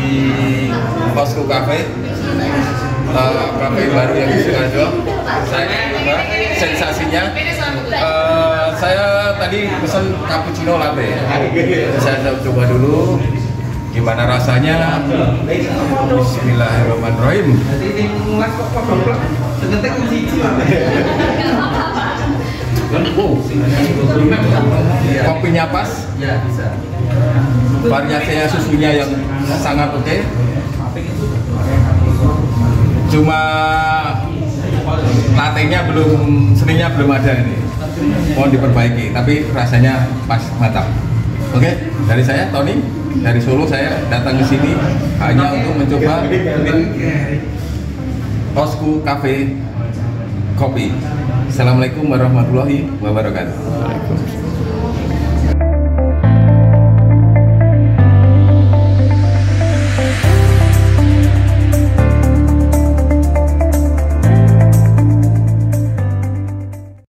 Bosku Cafe, kafe baru yang di Sidoarjo. Sensasinya, saya tadi pesan cappuccino latte. Saya coba dulu gimana rasanya. Bismillahirrahmanirrahim. Kopinya pas, variasinya susunya yang sangat oke. Cuma latenya belum, seninya belum ada ini. Mohon diperbaiki, tapi rasanya pas, mantap. Oke, dari saya Tony dari Solo, saya datang ke sini hanya untuk mencoba Bosku Cafe kopi. Assalamualaikum warahmatullahi wabarakatuh.